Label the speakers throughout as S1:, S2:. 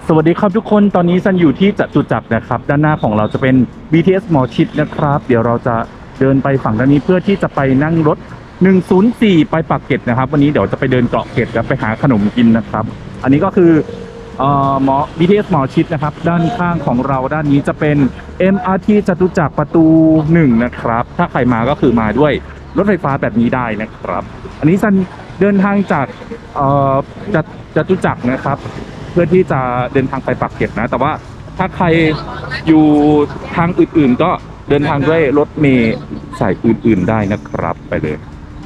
S1: สวัสดีครับทุกคนตอนนี้ซันอยู่ที่จตุจักรนะครับด้านหน้าของเราจะเป็น BTS หมอชิดนะครับเดี๋ยวเราจะเดินไปฝั่งด้านนี้เพื่อที่จะไปนั่งรถ104ไปปากเกร็ดนะครับวันนี้เดี๋ยวจะไปเดินเกาะเกร็ดแล้วไปหาขนมกินนะครับอันนี้ก็คือหมอ BTS หมอชิดนะครับด้านข้างของเราด้านนี้จะเป็น MRT จตุจักรประตู1นะครับถ้าใครมาก็คือมาด้วยรถไฟฟ้าแบบนี้ได้นะครับอันนี้ซันเดินทางจากจตุจักรนะครับเพื่อที่จะเดินทางไปปากเกร็ดนะแต่ว่าถ้าใครอยู่ทางอื่นๆก็เดินทางด้วยรถเมล์สายอื่นๆได้นะครับไปเลย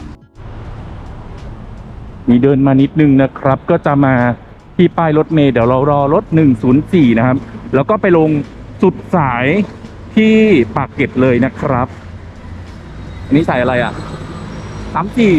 S1: มีเดินมานิดนึงนะครับก็จะมาที่ป้ายรถเมล์เดี๋ยวเรารอรถ104นะครับแล้วก็ไปลงสุดสายที่ปากเกร็ดเลยนะครับอันนี้สายอะไรอ่ะ34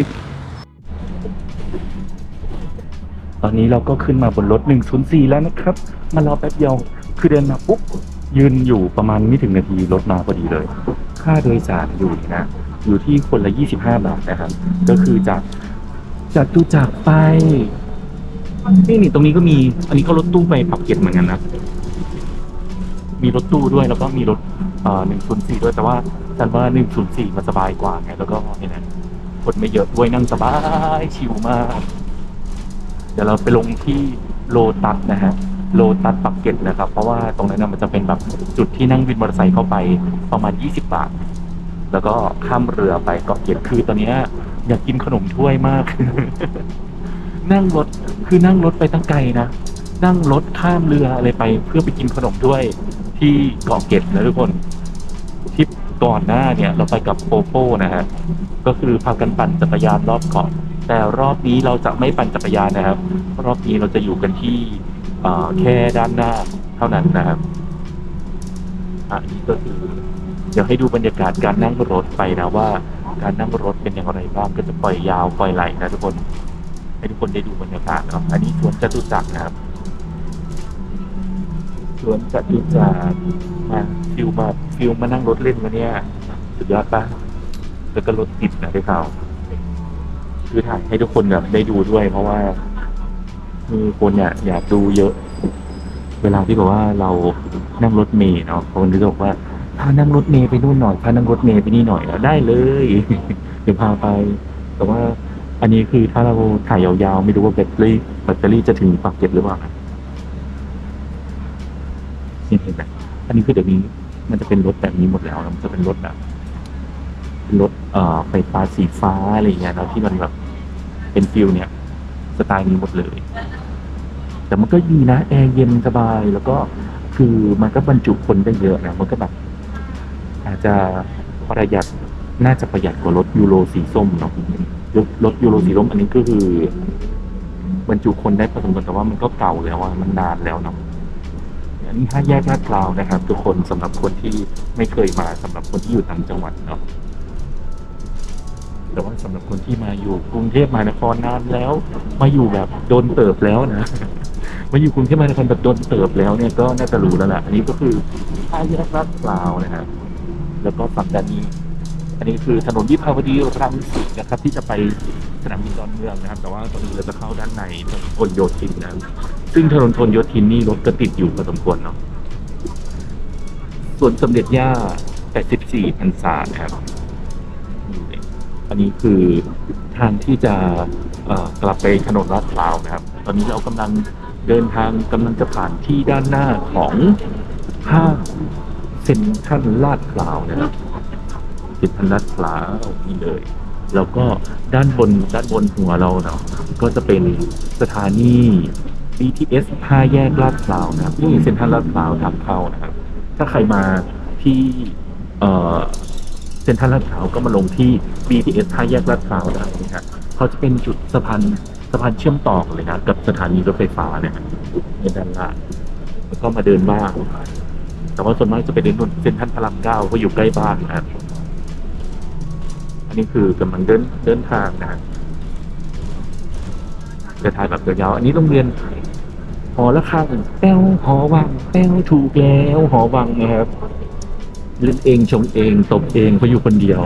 S1: ตอนนี้เราก็ขึ้นมาบนรถ104แล้วนะครับมารอแป๊บเดียวคือเดินมาปุ๊บยืนอยู่ประมาณไม่ถึงนาทีรถมาพอดีเลยค่าโดยสารอยู่นะอยู่ที่คนละ25 บาทนะครับก็คือจากจตุจักรไปนี่ตรงนี้ก็มีอันนี้ก็รถตู้ไปปากเกร็ดเหมือนกันนะมีรถตู้ด้วยแล้วก็มีรถ104ด้วยแต่ว่าฉันว่า104มันสบายกว่าไงแล้วก็เนี่ยนะคนไม่เยอะด้วยนั่งสบายชิลมากเดี๋ยวเราไปลงที่โลตัสนะฮะโลตัสปากเกร็ดนะครับเพราะว่าตรงนั้นมันจะเป็นแบบจุดที่นั่งวินมอเตอร์ไซค์เข้าไปประมาณ20 บาทแล้วก็ข้ามเรือไปเกาะเกร็ดคือตอนนี้อยากกินขนมถ้วยมาก นั่งรถไปตั้งไกลนะนั่งรถข้ามเรืออะไรไปเพื่อไปกินขนมถ้วยที่เกาะเกร็ดนะทุกคนทริปก่อนหน้าเนี่ยเราไปกับโปโป้นะฮะก็คือพากันปั่นจักรยานรอบเกาะแต่รอบนี้เราจะไม่ปั่นจักรยานนะครับรอบนี้เราจะอยู่กันที่แค่ด้านหน้าเท่านั้นนะครับอันนี้ก็คือเดี๋ยวให้ดูบรรยากาศการนั่งรถไปนะว่าการนั่งรถเป็นอย่างไรบ้างก็จะปล่อยยาวปล่อยไหลนะทุกคนให้ทุกคนได้ดูบรรยากาศเนาะอันนี้สวนจตุจักรนะครับสวนจตุจักรมาฟิลมานั่งรถเล่นมาเนี่ยสุดยอดปะแล้วก็รถติดนะที่เขาคือถ่ายให้ทุกคนแบบได้ดูด้วยเพราะว่ามีคนเนี่ยอยากดูเยอะเวลาที่บอกว่าเรานั่งรถเมล์เนาะคนที่บอกว่าพานั่งรถเมล์ไปนู่นหน่อยพานั่งรถเมล์ไปนี่หน่อยแล้วได้เลย เดี๋ยวพาไปแต่ว่าอันนี้คือถ้าเราถ่ายยาวๆไม่รู้ว่าแบตเตอรี่จะถึงปากเกร็ดหรือเปล่านะเห็นไหมอันนี้คือเดี๋ยวนี้มันจะเป็นรถแบบนี้หมดแล้วมันจะเป็นรถแบบเป็นรถไฟฟ้าสีฟ้าอะไรอย่างเงี้ยเนาะที่มันแบบเป็นฟิลเนี่ยสไตล์นี้หมดเลยแต่มันก็ดีนะแอร์เย็นสบายแล้วก็คือมันก็บรรจุคนได้เยอะนะมันก็แบบอาจจะประหยัดน่าจะประหยัดกว่ารถยูโรสีส้มเนาะรถยูโรสีส้มอันนี้ก็คือบรรจุคนได้พอสมควรแต่ว่ามันก็เก่าแล้วว่ามันนานแล้วเนาะอันนี้5 แยกลาดพร้าวนะครับทุกคนสำหรับคนที่ไม่เคยมาสำหรับคนที่อยู่ต่างจังหวัดเนาะแต่ว่าสำหรับคนที่มาอยู่กรุงเทพมหานครนานแล้วมาอยู่แบบโดนเติบแล้วนะมาอยู่กรุงเทพมหานครแบบโดนเติบแล้วเนี่ยก็น่าจะรู้แล้วแหละอันนี้ก็คือ5 แยกลาดพร้าวนะครับแล้วก็ฝั่งด้านนี้อันนี้คือถนนวิภาวดีรังสิตนะครับที่จะไปสนามบินดอนเมืองนะครับแต่ว่าตอนนี้เราจะเข้าด้านในถนนพหลโยธินนะซึ่งถนนพหลโยธินนี่รถก็ติดอยู่พอสมควรเนาะส่วนสมเด็จย่า84 พรรษาครับอันนี้คือทางที่จะกลับไปถนนลาดพร้าวนะครับตอนนี้เรากำลังเดินทางกำลังจะผ่านที่ด้านหน้าของห้างเซ็นทรัลลาดพร้าวนะครับเซ็นทรัลลาดพร้าวนี่เลยแล้วก็ด้านบนหัวเราเนาะก็จะเป็นสถานี BTS 5 แยกลาดพร้าวนะครับนี่เซ็นทรัลลาดพร้าวทางเข้านะครับถ้าใครมาที่เซ็นทรัลลาดพร้าวก็มาลงที่ BTS 5 แยกลาดพร้าวได้นะครับเขาจะเป็นจุดสะพานเชื่อมต่อเลยนะกับสถานีรถไฟฟ้าเนี่ยในด้านล่างแล้วก็มาเดินบ้างแต่ว่าส่วนมากจะไปเดินเซ็นทรัลพระราม 9เพราะอยู่ใกล้บ้านนะครับอันนี้คือกำลังเดินทางนะจะถ่ายแบบยาวๆอันนี้โรงเรียนหอระฆังแป้วหอวังแป้วถูกแล้วหอวังนะครับเล่นเองชงเองตบเองเพราะอยู่คนเดียว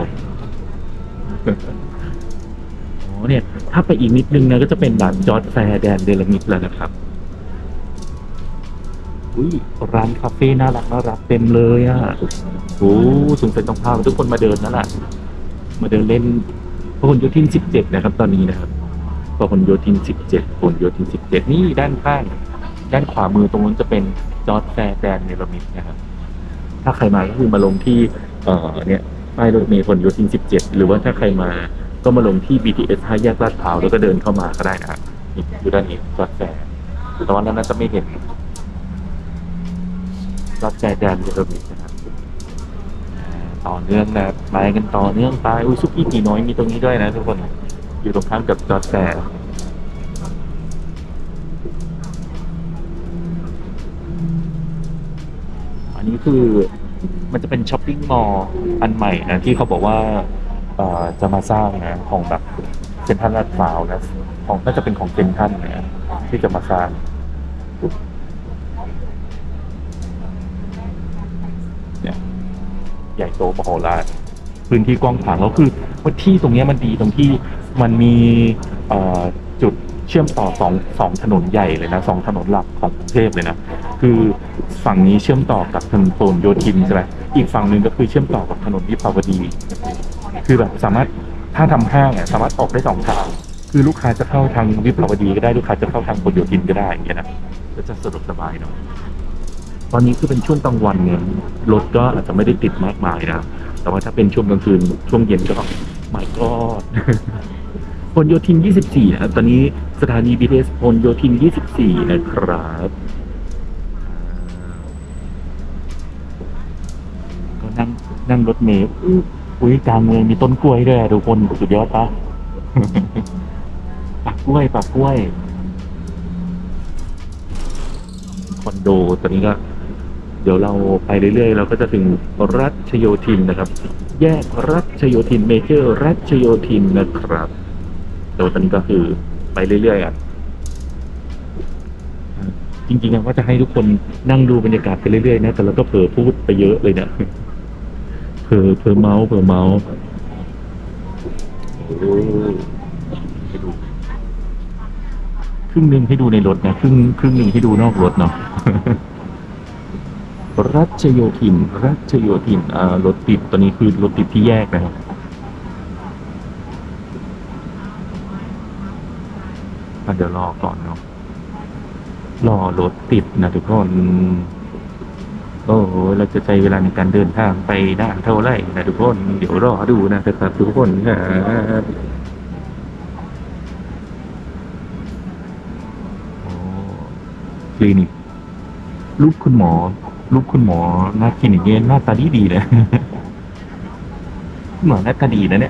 S1: อ๋อเนี่ยถ้าไปอีกนิดนึงนะก็จะเป็นด่านจอร์จแฟร์แดนเดลมิดแล้วนะครับอุ้ยร้านคาเฟ่น่ารักน่ารักเต็มเลยอ่ะโอ้สงสัยต้องพาทุกคนมาเดินนั่นแหละมาเดินเล่นพหลโยธิน17นะครับตอนนี้นะครับพหลโยธิน17พหลโยธิน17นี่ด้านข้างด้านขวามือตรงนู้นจะเป็นจอร์จแฟร์แดนเนลมิดนะครับถ้าใครมาก็คือมาลงที่เนี่ยป้ายรถเมล์พหลโยธิน17หรือว่าถ้าใครมาก็มาลงที่ BTS 5แยกลาดพร้าวแล้วก็เดินเข้ามาก็ได้นะครับนี่อยู่ด้านนี้จอร์จแฟร์แต่ว่านั้นน่าจะไม่เห็น รับใจแดนเยอรมนีนะครับต่อเนื่องนะไปกันต่อเนื่องไปอุ้ยซุกี้ตีน้อยมีตรงนี้ด้วยนะทุกคนอยู่ตรงข้ามกับจอร์จแฟร์อันนี้คือมันจะเป็นช้อปปิ้งมอลล์อันใหม่นะที่เขาบอกว่าจะมาสร้างนะของแบบเซ็นทรัลลาดพร้าวนะของน่าจะเป็นของเซ็นทรัลนะที่จะมาสร้างเนี่ยใหญ่โตมโหฬารพื้นที่กว้างขวางแล้วคือว่าที่ตรงเนี้ยมันดีตรงที่มันมีเอ่อจุดเชื่อมต่อสองถนนใหญ่เลยนะสองถนนหลักของกรุงเทพเลยนะคือฝั่งนี้เชื่อมต่อกับถนนพหลโยธินใช่ไหมอีกฝั่งหนึ่งก็คือเชื่อมต่อกับถนนวิภาวดีคือแบบสามารถถ้าทำห้างอ่ะสามารถออกได้สองทางคือลูกค้าจะเข้าทางวิภาวดีก็ได้ลูกค้าจะเข้าทางพหลโยธินก็ได้อย่างเงี้ยนะก็จะสะดวกสบายเนาะ ตอนนี้คือเป็นช่วงกลางวันเนี่ยรถก็อาจจะไม่ได้ติดมากมายนะแต่ว่าถ้าเป็นช่วงกลางคืนช่วงเย็นก็ไม่ก็พหลโยธิน24นะครับตอนนี้สถานี BTS พหลโยธิน24นะครับก็นั่งรถเมล์อุ้ยกลางเมืองมีต้นกล้วยด้วยอะทุกคนสุดยอดปะปักกล้วยคอนโดตอนนี้ก็ เดี๋ยวเราไปเรื่อยๆเราก็จะถึงรัชโยธินนะครับแยกรัชโยธินเมเจอร์รัชโยธินนะครับแต่ว่าตอนนี้ก็คือไปเรื่อยๆอ่ะจริงๆว่าจะให้ทุกคนนั่งดูบรรยากาศไปเรื่อยๆนะแต่เราก็เผลอพูดไปเยอะเลยเนี่ยเผลอเมาส์โอ้ให้ดูครึ่งหนึ่งให้ดูในรถนะครึ่งหนึ่งให้ดูนอกรถเนาะ รัชโยธินรถติดตอนนี้คือรถติดที่แยกนะครับเดี๋ยวรอก่อนเนาะรอรถติดนะทุกคนโอ้โหเราจะใช้เวลาในการเดินทางไปนานเท่าไหร่นะทุกคนเดี๋ยวรอดูนะครับทุกคนครับโอ้คลินิกรูปคุณหมอรูปคุณหมอหน้าคลินิกเนี่ยหน้าตาดีเลยคุณหมอหน้าตาดีนะเนี่ย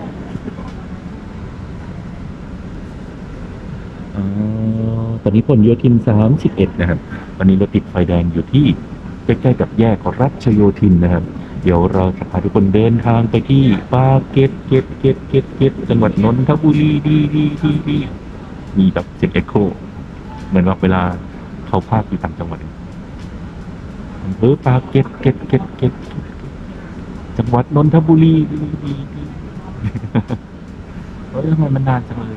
S1: ตอนนี้พหลโยธิน31นะครับตอนนี้เราติดไฟแดงอยู่ที่ใกล้ๆกับแยกรัชโยธินนะครับเดี๋ยวเราจะพาทุกคนเดินทางไปที่ปากเกร็ดจังหวัดนนทบุรีดีมีแบบเสียงเอ็กโคเหมือนว่าเวลาเขาพากอยู่ต่างจังหวัดอำเภอปากเกร็ดจังหวัดนนทบุรีดีเฮ้ยทำไมมันนานจังเลย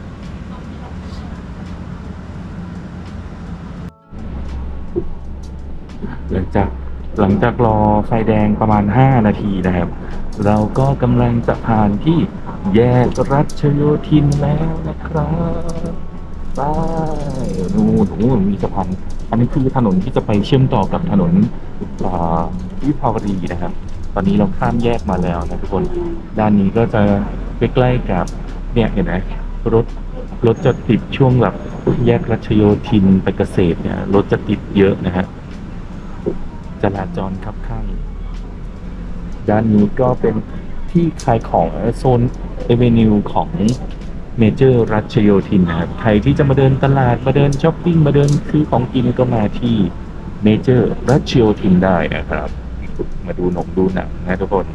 S1: หลังจากรอไฟแดงประมาณ5 นาทีนะครับเราก็กำลังจะผ่านที่แยกรัชโยธินแล้วนะครับไปนู่นมีสะพานอันนี้คือถนนที่จะไปเชื่อมต่อกับถนนอ่าวิภาวดีนะครับตอนนี้เราข้ามแยกมาแล้วนะทุกคนด้านนี้ก็จะใกล้ๆกับเนี่ยเห็นไหมรถรถจะติดช่วงแบบแยกรัชโยธินไปเกษตรเนี่ยรถจะติดเยอะนะฮะ จราจรคับข้างด้านนี้ก็เป็นที่ขายของโซนเอเวนิวของเมเจอร์รัชโยธินนะครับใครที่จะมาเดินตลาดมาเดินช้อปปิ้งมาเดินซื้อของกินก็มาที่เมเจอร์รัชโยธินได้นะครับมาดูหนงดูหนังนะทุกคน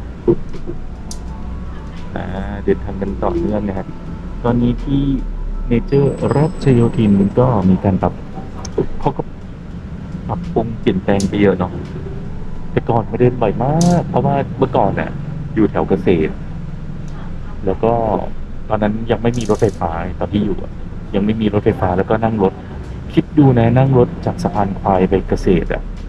S1: เดินทางกันต่อเนื่องนะครับตอนนี้ที่เมเจอร์รัชโยธินก็มีการปรับเขาก็ปรับปรุงเปลี่ยนแปลงไปเยอะเนาะ แต่ก่อนมาเดินบ่อยมากเพราะว่าเมื่อก่อนน่ะอยู่แถวเกษตรแล้วก็ตอนนั้นยังไม่มีรถไฟฟ้าตอนที่อยู่อะยังไม่มีรถไฟฟ้าแล้วก็นั่งรถคิดดูนะนั่งรถจากสะพานควายไปเกษตรอ่ะ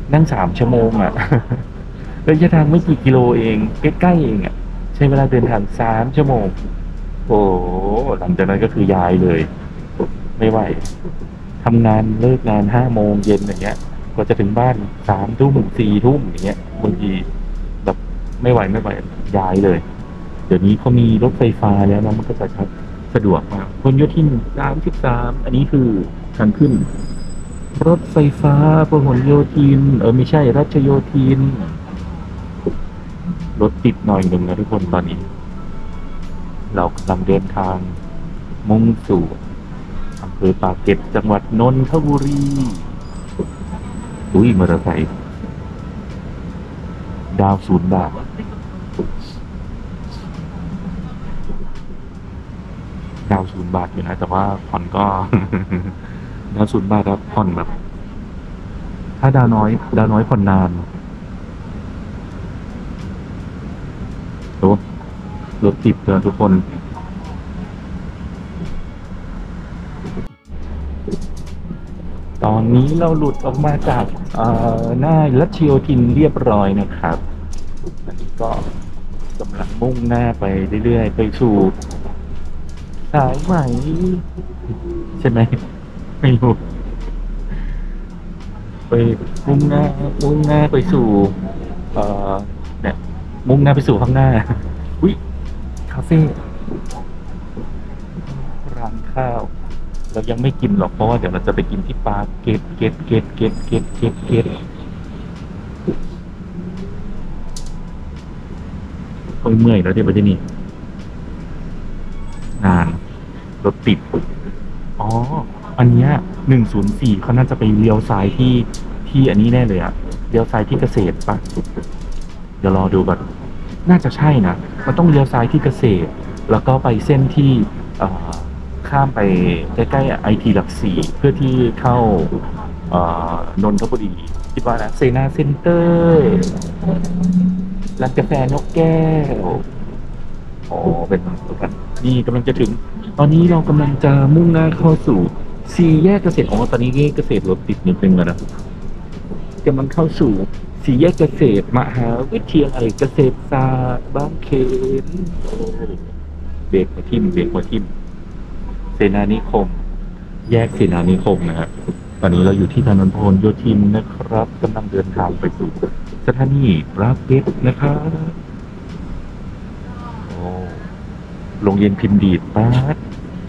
S1: นั่ง3 ชั่วโมงอ่ะ ระยะทางไม่กี่กิโลเองใกล้ๆเองอ่ะใช้เวลาเดินทาง3 ชั่วโมงโอ้โหหลังจากนั้นก็คือย้ายเลยไม่ไหวทำงานเลิกงาน5 โมงเย็นอย่างเงี้ยกว่าจะถึงบ้าน3 ทุ่ม4 ทุ่มอย่างเงี้ยบางทีแบบไม่ไหวย้ายเลยเดี๋ยวนี้เขามีรถไฟฟ้าแล้วนะมันก็จะชัดสะดวกมากพหลโยธิน33อันนี้คือทางขึ้นรถไฟฟ้าพหลโยธินไม่ใช่รัชโยธิน รถติดหน่อยหนึ่งนะทุกคนตอนนี้ เรากำลังเดินทางมุ่งสู่อำเภอปากเกร็ดจังหวัดนนทบุรีอุ้ยมอเตอร์ไซค์ดาว0 บาทดาว0 บาทอยู่นะแต่ว่าผ่อนก็ ดาว0 บาทครับผ่อนแบบ ถ้าดาวน้อยผ่อนนานรถรถติดเลยทุกคน ตอนนี้เราหลุดออกมาจากหน้ารัชโยธินเรียบร้อยนะครับอันนี้ก็กำลังมุ่งหน้าไปเรื่อยๆไปสู่สายไหมใช่ไหมไม่รู้ไปมุ่งหน้าไปสู่เอ่อเนี่ยมุ่งหน้าไปสู่ข้างหน้าอุ้ยคาเฟ่ร้านข้าวเรายังไม่กินหรอกเพราะว่าเดี๋ยวเราจะไปกินที่ปาเกตเกตโอ้ยเมื่อยแล้วเดี๋ยวไปที่นี่นานรถติด อ๋อ อันเนี้ย104เขาน่าจะไปเลี้ยวซ้ายที่อันนี้แน่เลยอะเลี้ยวซ้ายที่เกษตรปะเดี๋ยวรอดูก่อนน่าจะใช่นะมันต้องเลี้ยวซ้ายที่เกษตรแล้วก็ไปเส้นที่เอ่อข้ามไปใกล้ๆITหลัก 4เพื่อที่เข้านนทบุรีคิดว่านะเซนาเซ็นเตอร์ร้านกาแฟนกแก้ว อ๋อเป็นกันนี่กำลังจะถึง ตอนนี้เรากำลังจะมุ่งหน้าเข้าสู่สี่แยกเกษตรอ๋อตอนนี้เกษตรรถติดนิดนึงแล้วนะกำลังเข้าสู่สี่แยกเกษตรมหาวิทยาลัยเกษตรศาสตร์บางเขนโอ้เบรกหัวทิ่มเสนานิคมแยกเสนานิคมนะครับตอนนี้เราอยู่ที่ถนนพหลโยธินนะครับกำลังเดินทางไปสู่สถานีปรากเกร็ดนะครับโอ้โรงเรียนพิมพ์ดีดป้าด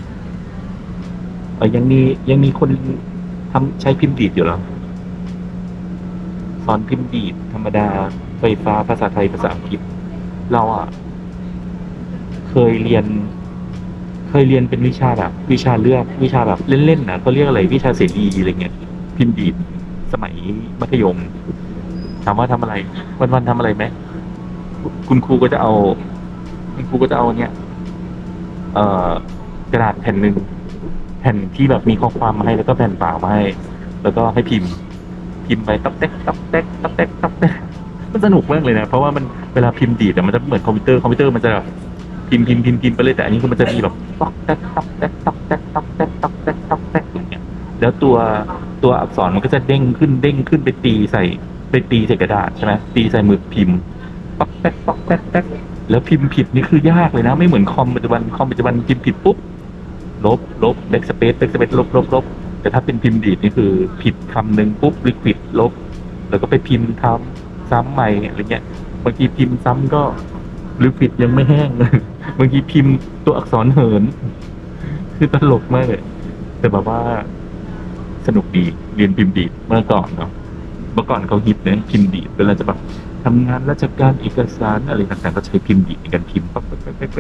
S1: ยังมีคนใช้พิมพ์ดีดอยู่เหรอสอนพิมพ์ดีดธรรมดาไฟฟ้าภาษาไทยภาษาอังกฤษเราอ่ะเคยเรียนเป็นวิชาแบบวิชาเลือกวิชาแบบเล่นๆนะเขาเรียกอะไรวิชาเสรีอะไรเงี้ยพิมพ์ดีดสมัยมัธยมถามว่าทำอะไรวันๆทำอะไรไหมคุณครูก็จะเอาคุณครูก็จะเอาเนี่ยเอ่อกระดาษแผ่นหนึ่งแผ่นที่แบบมีข้อความมาให้แล้วก็แผ่นเปล่ามาให้แล้วก็ให้พิมพ์ไปต๊อกแต๊กต๊อกแต๊กต๊อกแต๊กต๊อกแต๊กมันสนุกมากเลยนะเพราะว่ามันเวลาพิมพ์ดีดอะมันจะเหมือนคอมพิวเตอร์มันจะแบบพิมพ์ไปเลยแต่อันนี้คือมันจะมีแบบต๊อกแต๊กต๊อกแต๊กต๊อกแต๊กต๊อกแต๊กต๊อกแต๊กต๊อกแต๊กอย่างเงี้ยแล้วตัวอักษรมันก็จะเด้งขึ้นไปตีใส่กระดาษใช่ไหมตีใส่หมึกพิมพ์ต๊อกแต๊กต๊อกแต๊กแต๊กแล้วพิมพ์ผิดนี่คือยากเลยนะไม่เหมือนคอมปัจจุบันพิมพ์ผิดปุ๊บ ลบแบ็กสเปซลบแต่ถ้าเป็นพิมพ์ดีดนี่คือผิดคำหนึ่งปุ๊บลิควิดลบแล้วก็ไปพิมพ์ทำซ้ำใหม่อะไรเงี้ยบางทีพิมพ์ซ้ำก็ลิควิดยังไม่แห้งเลยบางทีพิมพ์ตัวอักษรเหินคือตลกมากเลยแต่แบบว่าสนุกดีเรียนพิมพ์ดีดเมื่อก่อนเนาะเมื่อก่อนเขาฮิตเนี่ยพิมพ์ดีดเวลาจะแบบทำงานราชการเอกสารอะไรต่างๆก็ใช้พิมพ์ดีดในการพิมพ์ปั๊บ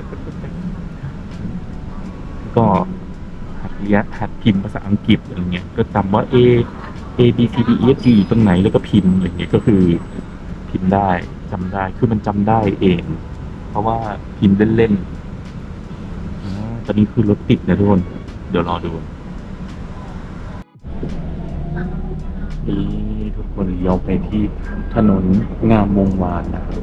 S1: ก็ หัดพิมพ์ภาษาอังกฤษอะไรเงี้ยก็จำว่า A B C D E F G ตรงไหนแล้วก็พิมพ์อะไรเงี้ยก็คือพิมพ์ได้จำได้คือมันจำได้เองเพราะว่าพิมพ์เล่นๆตอนนี้คือรถติดนะทุกคนเดี๋ยวรอดูนี่ทุกคนเลี้ยวไปที่ถนนงามวงวานนะครับ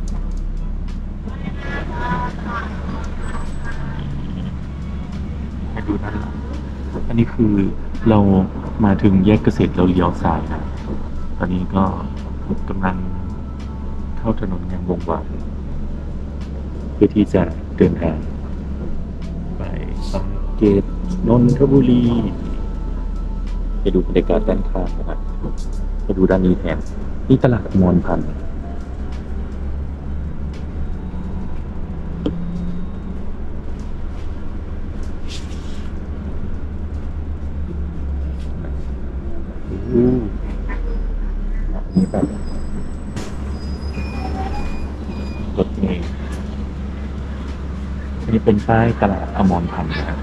S1: ให้ดูด้านหลังอันนี้คือเรามาถึงแยกเกษตรเราเลี้ยวซ้ายนะตอนนี้ก็กำลังเข้าถนนงามวงวานเพื่อที่จะเดินทางไปปากเกร็ดนนทบุรีไปดูบรรยากาศด้านข้างนะครับไปดูด้านนี้แทนนี่ตลาดมอนพันธุ์นี่แบบรถเมล์อันนี้เป็นป้ายตลาดอมรพันธ์นะครับ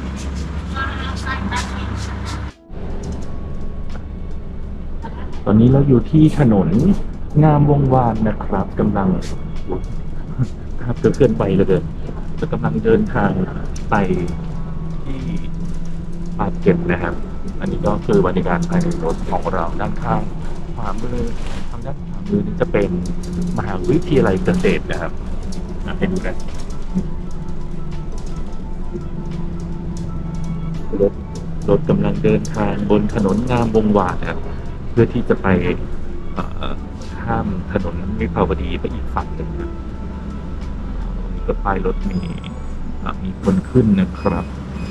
S1: ตอนนี้เราอยู่ที่ถนนงามวงวานนะครับกำลังครับเกินไปเลยจะกำลังเดินทางไปที่ปากเกร็ดนะครับ อันนี้ก็คือบรรยากาศภายในรถของเราด้านข้างขวามือทางด้านขวามือนี่จะเป็นมหาวิทยาลัยเกษตรนะครับให้ดูกันรถรถกำลังเดินทางบนถนนงามวงวานนะครับเพื่อที่จะไปข้ามถนนวิภาวดีไปอีกฝั่งหนึ่งนะมีก็ป้ายรถมีคนขึ้นนะครับ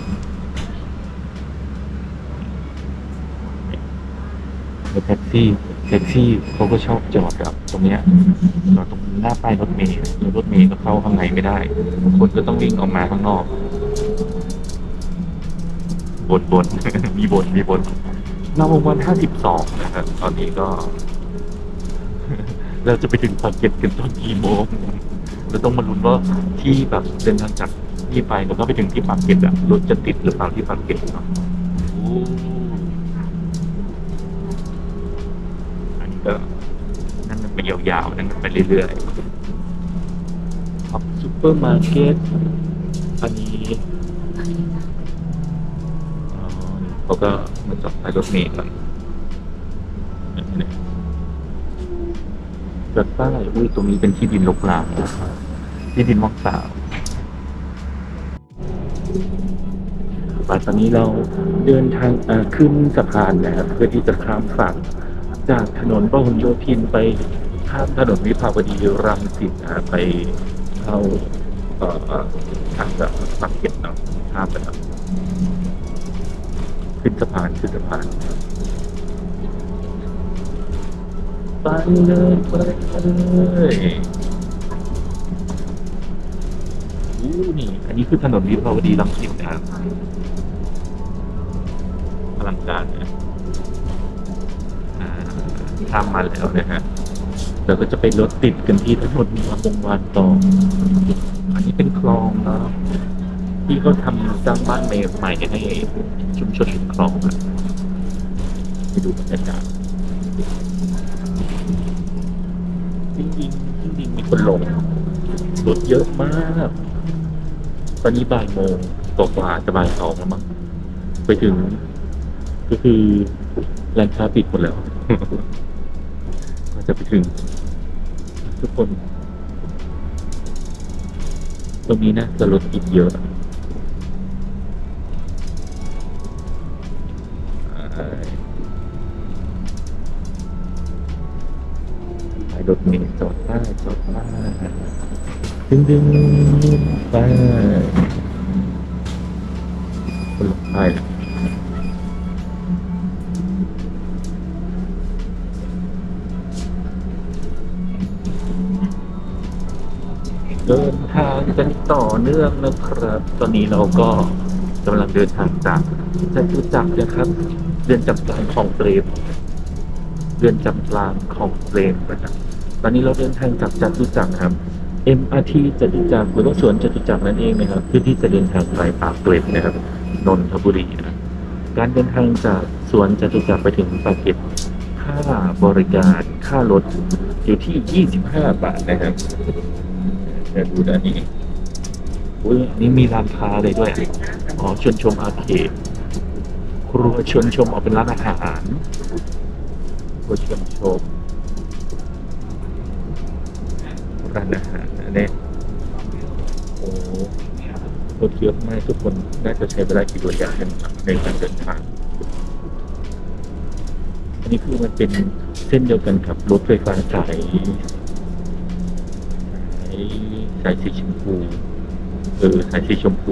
S1: ในแท็กซี่เขาก็ชอบจอดครับตรงเนี้ยจอดตรงหน้าป้ายรถเมล์แล้วรถเมล์ก็เข้าข้างในไม่ได้คนก็ต้องวิ่งออกมาข้างนอกบน มีบนเราวงวัน52นะครับตอนนี้ก็ เราจะไปถึงปากเกร็ดกันตอนกี่โมงเราต้องมาลุ้นว่าที่แบบเดินทางจากที่ไปแล้วก็ไปถึงที่ปากเกร็ดอะรถจะติดหรือเปล่าที่ปากเกร็ดเนาะอันนี้ก็นั่งกันไปยาวๆนั่งกันไปเรื่อยๆครับซูเปอร์มาร์เก็ตอันนี้เขาก็มาจอดท้ายรถเมล์กันเกิดป้ายตรงนี้เป็นที่ดินรกร้างที่ดินว่างเปล่าตอนนี้เราเดินทางขึ้นสะพานนะครับเพื่อที่จะข้ามฝั่งจากถนนพหลโยธินไปข้ามถนนวิภาวดีรังสิตไปเข้าทางจากปากเกร็ดเนาะข้ามไปครับขึ้นสะพานไปเลยนี่อันนี้คือถนนวิภาวดีรังสิตนะครับอลังการนะข้ามมาแล้วนะฮะเราก็จะไปรถติดกันที่ถนนงามวงวานต่ออันนี้เป็นคลองนะที่เขาทำสร้างบ้านใหม่ให้ชุมชนริมคลองนะไปดูบรรยากาศจริงมีคนลงรถเยอะมากตอนนี้บ่ายโมงกว่าจะบ่าย2แล้วมั้งไปถึงก็คือร้านค้าปิดหมดแล้ว ก็จะไปถึงทุกคนตรงนี้นะจะรถอีกเยอะรถเมล์จอดป้ายดึงไปคนลงป้ายเดินทางกันต่อเนื่องนะครับ ตอนนี้เราก็กำลังเดินทางจากจตุจักรนะครับเรือนจำกลางคลองเปรมนะครับตอนนี้เราเดินทางจากจตุจักรครับ MRT จตุจักรหรือว่าสวนจตุจักรนั่นเองนะครับเพื่อที่จะเดินทางไปปากเกร็ดนะครับนนทบุรีนะการเดินทางจากสวนจตุจักรไปถึงปากเกร็ดค่าบริการค่ารถอยู่ที่25 บาทนะครับเดี๋ยวดูด้านนี้นี่มีร้านค้าเลยด้วยชวนชมอาร์เคดครัวชวนชมเป็นร้านอาหารครัวชวนชมร้านอาหารเนี่ยรถเยอะมากทุกคนน่าจะใช้เวลากี่ระยะในการเดินทางอันนี้คือมันเป็นเส้นเดียวกันกับรถไฟฟ้าสายสีชมพูสายสีชมพู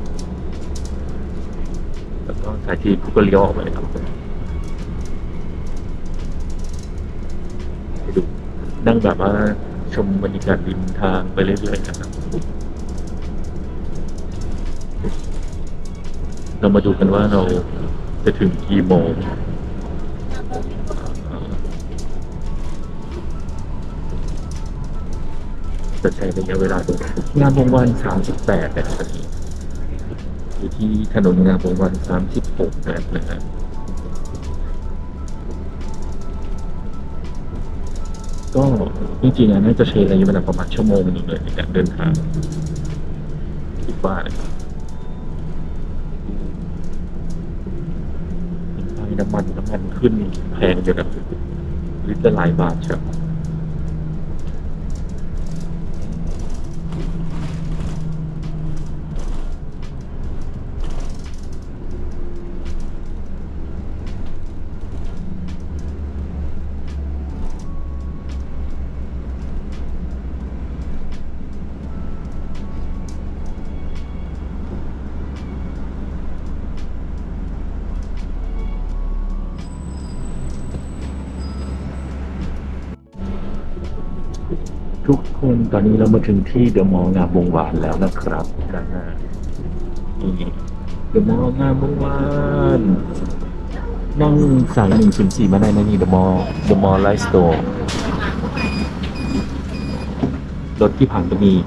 S1: แล้วก็สายสีชมพูก็เลี้ยวออกมาเลยครับไปดูนั่งแบบว่าชมบรรยากาศริมทางไปเรื่อยๆนะครับเรามาดูกันว่าเราจะถึงกี่โมงจะใช้ระยะเวลาดูงามวงวาน38นะครับอยู่ที่ถนนงามวงวาน36นะครับ ก็จริงๆน่าจะใช้ระยะเวลาประมาณชั่วโมงนึงเลยในการเดินทางคิดว่านะครับไฟน้ำมันขึ้นแพงอยู่นะลิตรละหลายบาทใช่ไหมทุกคนตอนนี้เรามาถึงที่เดอะมอลล์งามวงวานแล้วนะครับด้านหน้านี่เดอะมอลล์งามวงวานนั่งสาย104มาได้นะนี่เดอะมอลล์ไลฟ์สโตร์รถที่ผ่านก็มี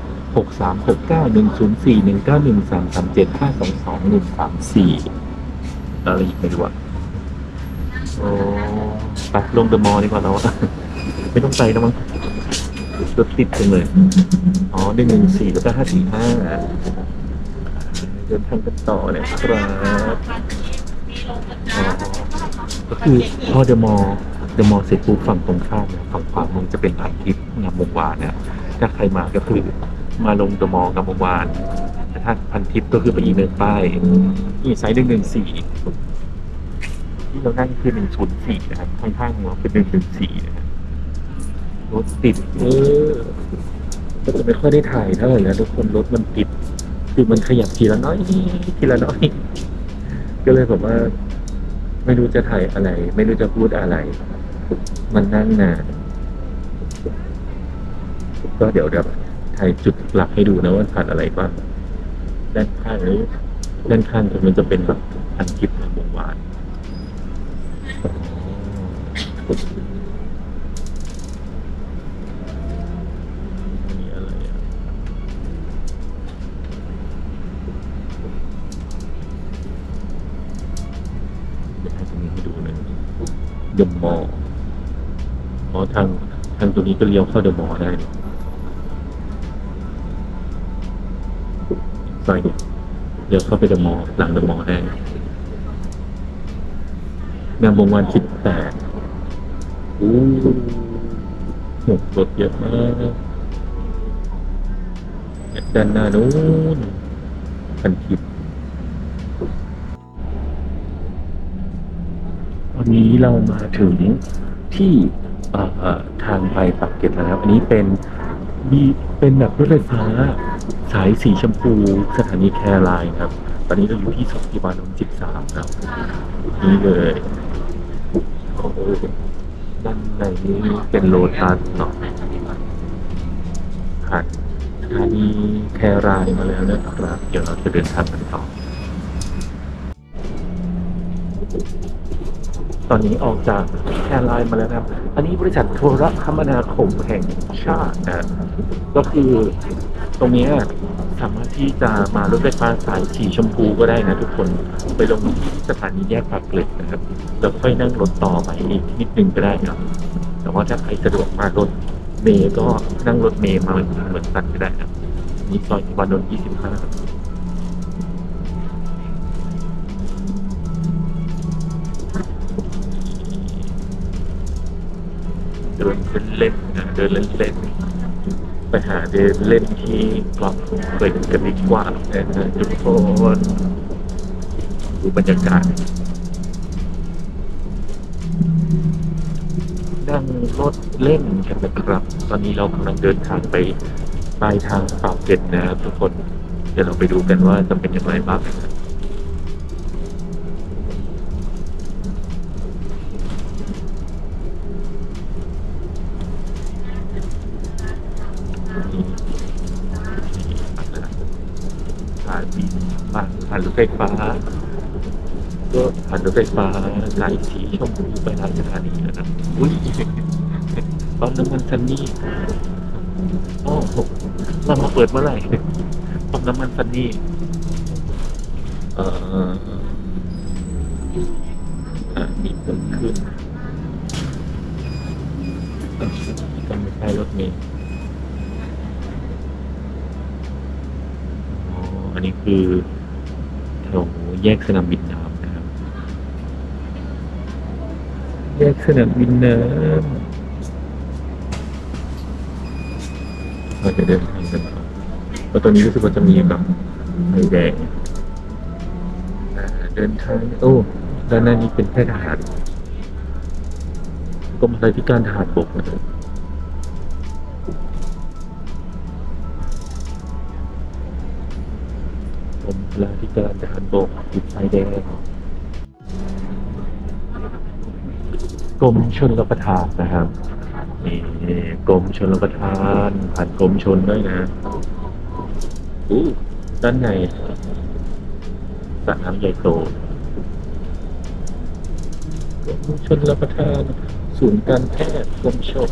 S1: 63691041913375222134อะไรอีกไม่รู้อะโอ้ไปลงเดอะมอลล์ดีกว่าเราอะไม่ต้องไปแล้วมั้งรถติดจังเลยอ๋อ114แล้วก็545เดินทางกันต่อเลยครับอ๋อก็คือพอเดอะมอลล์เสร็จปุ๊บฝั่งตรงข้ามเนี่ยฝั่งขวามือจะเป็นพันทิพย์งามวงวานเนี่ยถ้าใครมาก็คือมาลงเดอะมอลล์งามวงวานแต่ถ้าพันทิพย์ก็คือไปอีกหนึ่งป้ายนี่ไซส์114ที่เรานั่งคือ104นะครับข้างๆเราเป็น114นะครับรถติดก็จะไม่ค่อยได้ถ่ายเท่าไหร่นะทุกคนรถมันติดคือมันขยับทีละน้อยก็เลยแบบว่าไม่รู้จะถ่ายอะไรไม่รู้จะพูดอะไรมันนั่งนานก็เดี๋ยวถ่ายจุดหลักให้ดูนะว่าผ่านอะไรบ้างด้านข้างมันจะเป็นแบบอันคลิปของวงวานมีอะไรอ่ะเดี๋ยวให้ตรงนี้ให้ดูนะเดอะมอลล์อ๋อทางตัวนี้ก็เลี้ยวเข้าเดอะมอลล์ได้ซอยเนี่ยเลี้ยวเข้าไปเดอะมอลล์หลังเดอะมอลล์ได้งามวงวาน18รถเยอะมากด้านหน้านู้นพันทิพย์ตอนนี้เรามาถึงที่ทางไปปากเกร็ดแล้วนะครับอันนี้เป็นแบบรถไฟฟ้าสายสีชมพูสถานีแคร์ไลน์ครับตอนนี้เราอยู่ที่สถานีนนท์13ครับนี่เลยโอ้ด้านในนี้เป็นโลตัสเนาะผ่านสถานีแคร์ไลน์มาแล้วนะครับเดี๋ยวเราจะเดินทางกันต่อตอนนี้ออกจากแคร์ไลน์มาแล้วครับอันนี้บริษัทโทรคมนาคมแห่งชาตินะก็คือตรงนี้สามารถที่จะมารถไฟฟ้าสายสีชมพูก็ได้นะทุกคนไปลงที่สถานีแยกปากเกร็ดนะครับแล้วค่อยนั่งรถต่อไปอีกนิดนึงก็ได้ครับแต่ว่าถ้าใครสะดวกมารถเมย์ก็นั่งรถเมย์มาเหมือนกันก็ได้ครับนี่ซอยติวานนท์25เดินเล่นๆนะเดินเล่นๆไปหาเดินเล่นที่กลางเกร็ดกันดีกว่านะฮะทุกคนดูบรรยากาศด้นั่งรถเล่นกันนะครับ ตอนนี้เรากำลังเดินทางไปปลายทางปากเกร็ดนะครับทุกคนเดี๋ยวเราไปดูกันว่าจะเป็นอย่างไรบ้างผ่านผ่านรถไฟฟ้าก็ผ่านรถไฟฟ้าสายสีชมพูไปทางสถานีนะครับอุ้ยปั๊มน้ำมันซันนี่โอ้โหเรามาเปิดเมื่อไหร่ปั๊มน้ำมันซันนี่เอ่อมีเกิดขึ้นก็ไม่ใช่รถเมล์อ๋ออันนี้คือแถวแยกสนามบินน้ำนะครับแยกสนามบินน้ำเราจะเดินทางกันต่อแล้วตอนนี้รู้สึกว่าจะมีแบบไฟแดงเดินทางโอ้ด้านหน้านี้เป็นแค่ทหารกรมอะไรที่การทหารบกนะครับกรมพลาธิการทหารบกติดไฟแดงกรมชลประทานนะครับนี่กรมชลประทานผ่านกรมชลด้วยนะอู้ด้านในสระน้ำใหญ่โตกรมชลประทานศูนย์การแพทย์กรมชล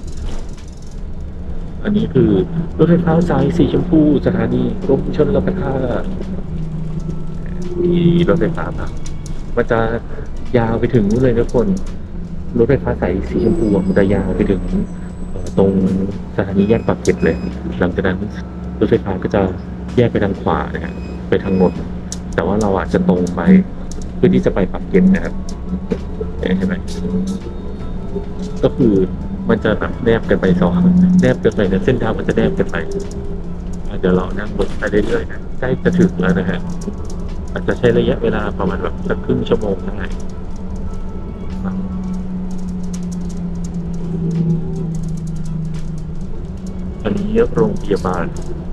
S1: อันนี้คือรถไฟฟ้าสายสีชมพูสถานีกรมชลประทานมีรถไฟฟ้าครับมันจะยาวไปถึงนู่นเลยทุกคนรถไฟฟ้าสายสีชมพูมันจะยาวไปถึงตรงสถานีแยกปากเกร็ดเลยหลังจากนั้นรถไฟฟ้าก็จะแยกไปทางขวานะฮะไปทางนนท์แต่ว่าเราอาจจะตรงไปเพื่อที่จะไปปากเกร็ดนะครับเห็นไหมก็คือมันจะแบบแนบกันไปสองแนบกันไปนะเส้นทางมันจะแนบกันไปเดี๋ยวเรานั่งรถไปเรื่อยๆนะใกล้จะถึงแล้วนะฮะอาจจะใช้ระยะเวลาประมาณแบบสักครึ่งชั่วโมงได้อันนี้โรงพยาบาล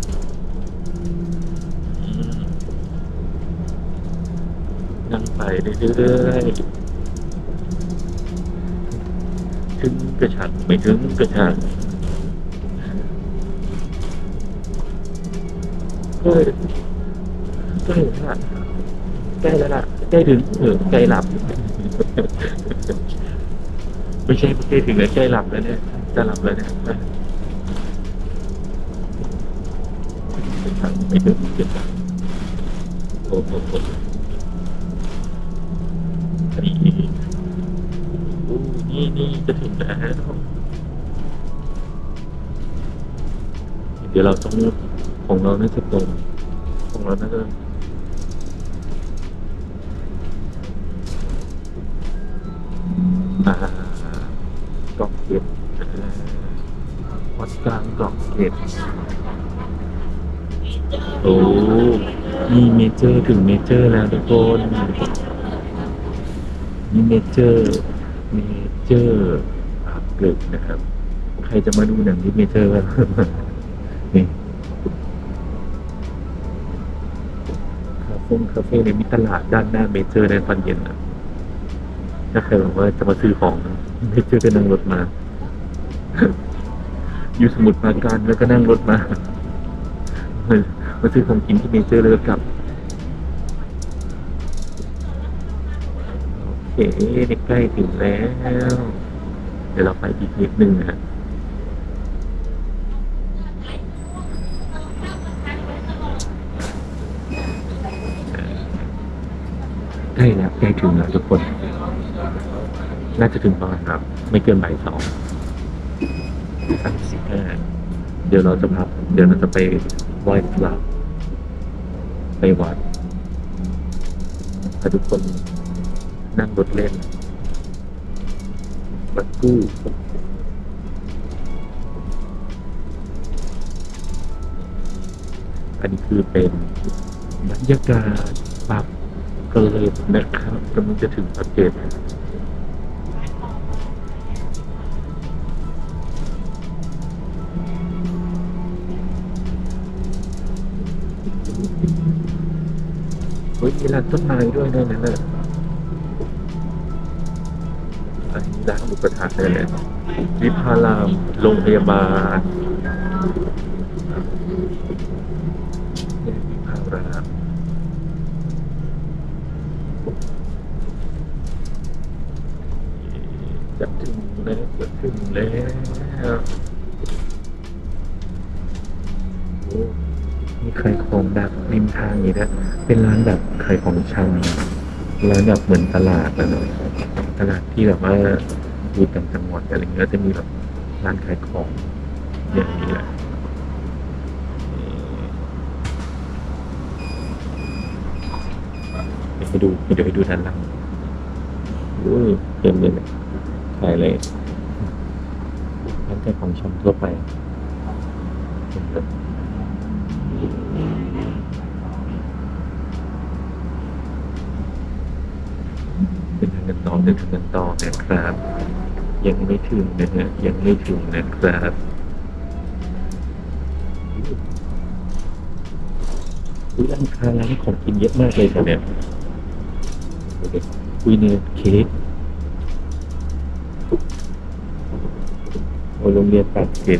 S1: นั่งไปเรื่อยๆถึงกระชังไม่ถึงกระชังก็ใกล้แล้วล่ะใกล้แล้วล่ะใกล้ถึงใกล้หลับไม่ใช่ใกล้ถึงแล้วใกล้หลับแล้วเนี่ยจะหลับแล้วเนี่ยไม่ถึงเจ็บโอ้โหนี่จะถึงแล้วเดี๋ยวเราต้องของเราน่าจะตรงของเราน่าจะเกาะเกร็ดวัดกลางเกาะเกร็ดโอ้นี่เมเจอร์ถึงเมเจอร์แล้วทุกคนนี่เมเจอร์ปากเกร็ดนะครับใครจะมาดูหนังที่เมเจอร์บ้างนี่คาเฟ่ในมีตลาดด้านหน้าเมเจอร์ในตอนเย็นนะถ้าใครบอกว่าจะมาซื้อของเมเจอร์ก็นั่งรถมาอยู่สมุทรปราการแล้วก็นั่งรถมาซื้อของกินที่เมเจอร์เลยกลับโอเคใกล้ถึงแล้วเดี๋ยวเราไปอีกนิดนึงนะใกล้แล้วใกล้ถึงแล้วทุกคนน่าจะถึงประมาณครับไม่เกินบ่าย2:35เดี๋ยวเราจะพักเดี๋ยวเราจะไปไหว้พระไปวัดถ้าทุกคนนั่งรถเล่นวัดกู้อันนี้คือเป็นบรรยากาศปากเกร็ดนะครับกำลังจะถึงปากเกร็ด
S2: มีร้านต้นไม้ด้วยเนี่ยนะอันนี้ร้านหมูกระทะเลยแหละวิภารามโรงพยาบาลเนี่ยวิภารามจะถึงแล้วจะถึงแล้วโอ้มีขายของแบบริมทางอย่างนี้นะเป็นร้านแบบขายของชำร้านแบบเหมือนตลาดนะเนาะตลาดที่แบบว่าอยู่ต่างจังหวัดอะไรเงี้ยจะมีแบบร้านขายของอย่างนี้แหละ เดี๋ยวไปดูด้านล่างอุ้ยเต็มเลยเนี่ยขายเลยร้านขายของชำทั่วไปเต็มเลยเป็นทางกันต่อเดินทางกันต่อนะครับ ยังไม่ถึงนะฮะยังไม่ถึงนะครับอุ้ยร้านค้าร้านของกินเยอะมากเลยแถวเนี้ยอุ้ยเนี่ยเค้กโอโรงเรียนปากเกร็ด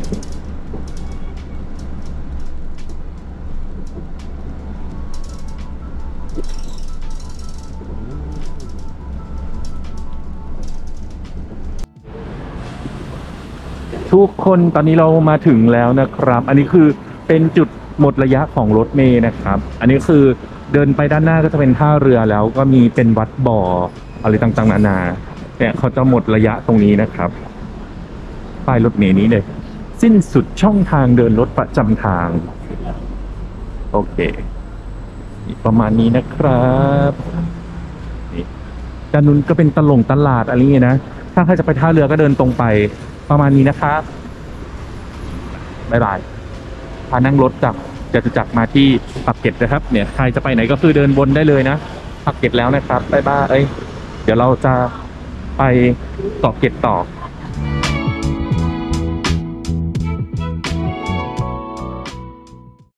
S1: ทุกคนตอนนี้เรามาถึงแล้วนะครับ อันนี้คือเป็นจุดหมดระยะของรถเมล์นะครับ อันนี้คือเดินไปด้านหน้าก็จะเป็นท่าเรือแล้วก็มีเป็นวัดบ่ออะไรต่างๆนานาเนี่ยเขาจะหมดระยะตรงนี้นะครับป้ายรถเมล์นี้เลยสิ้นสุดช่องทางเดินรถประจำทางโอเคประมาณนี้นะครับนี่ด้านนู้นก็เป็นตลาดอะไรเงี้ยนะถ้าใครจะไปท่าเรือก็เดินตรงไปประมาณนี้นะครับบ๊ายบายพานั่งรถจากจตุจักรมาที่ปากเกร็ดนะครับเนี่ยใครจะไปไหนก็คือเดินบนได้เลยนะปากเกร็ดแล้วนะครับบ๊ายบายเดี๋ยวเราจะไปเกาะเกร็ดต่อ